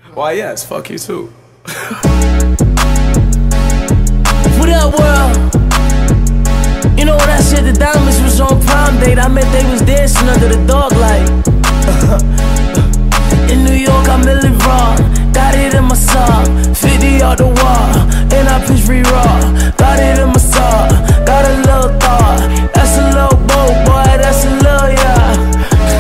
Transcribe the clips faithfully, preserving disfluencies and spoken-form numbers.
Why, yes, fuck you too. What up, world? You know when I said the diamonds was on prom date, I meant they was dancing under the dog light. In New York, I'm Millie Raw. Got it in my sock, fifty out the wall, and I pitch re-raw. Got it in my sock, got a little thought. That's a little boat, boy, that's a little, yeah.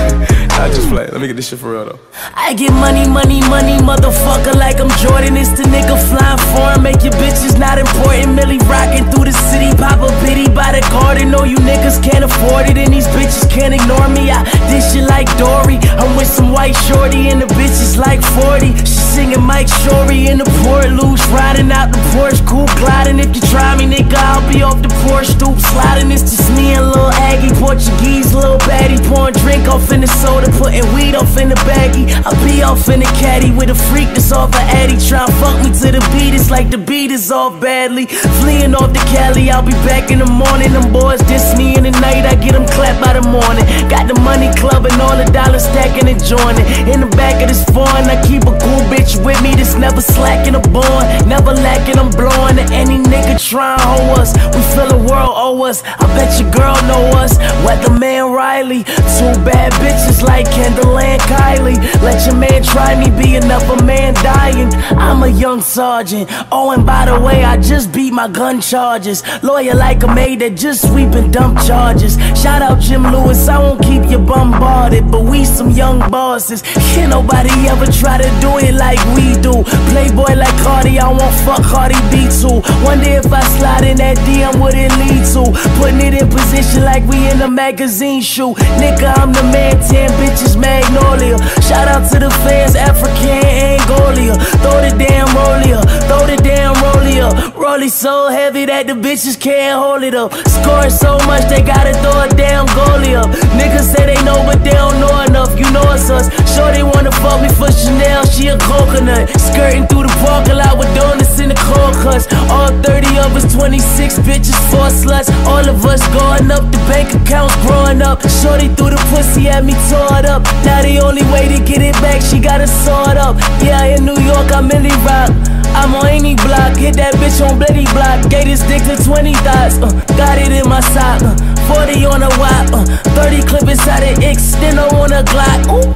I just play. Let me get this shit for real though. I get money, money, money, motherfucker, like I'm Jordan. It's the nigga flying foreign, make your bitches not important. Millie rocking through the city, pop a bitty by the garden. No, you niggas can't afford it, and these bitches can't ignore me. I dish it like Dory. I'm with some white shorty, and the bitch is like forty. She singing Mike Shorey in the port loose, riding out the Porsche coupe, gliding. If you try me, nigga, I'll be off the porch stoop, sliding. It's just me and Lil Aggie, Portuguese, Lil Baddie, pouring drink off in the soda, putting weed off in the baggie. I be off in the caddy with a freak that's off a Addy, tryna fuck me to the beat. It's like the beat is off badly. Fleeing off the Cali, I'll be back in the morning. Them boys diss me in the night, I get them clapped by the morning. Got the money club and all the dollars stacking and joining. In the back of this foreign, I keep a cool bitch with me that's never slacking or born, never lacking. I'm blowing to any nigga try and hoe us. We feel the world owe us. I bet your girl know us. Weatherman Riley, two bad bitches like Kendall and Kylie. Let your man try me, be another man dying. I'm a young sergeant. Oh, and by the way, I just beat my gun charges. Lawyer like a maid that just sweeping dump charges. Shout out Jim Lewis, I won't keep you bombarded, but we some young bosses. Can't nobody ever try to do it like we do. Playboy like Cardi, I won't fuck Cardi B too. Wonder if I slide in that D M, what it lead to? Putting it in position like we in a magazine shoot. Nigga, I'm the man, ten bitches Magnolia. Shout out to the fans, African Angolia. Throw the damn rollie, throw the damn rollie up. Rollie so heavy that the bitches can't hold it up. Scoring so much they gotta throw a damn goalie up. Niggas say they know but they don't know enough. You know it's us. Sure they wanna fuck me for Chanel, she a coconut. Skirting through the parking lot with donuts in the cold cuts. All thirty of us, twenty-six bitches, four sluts. All of us going up, the bank accounts growing up. Shorty threw the pussy at me, tore it up. Now the only way to get it back, she gotta saw it up. Yeah, in New York, I'm Millie Rock. I'm on any block, hit that bitch on Blitty block. Gave this dick to twenty thoughts, uh, got it in my sock. uh, forty on a wop, uh, thirty clip inside the X, then I on a Glock. Ooh.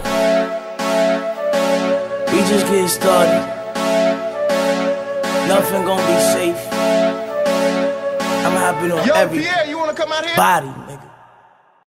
We just getting started. Nothing gonna be safe. I'm hopping on Yo, every Pierre, you wanna come out here? body, nigga.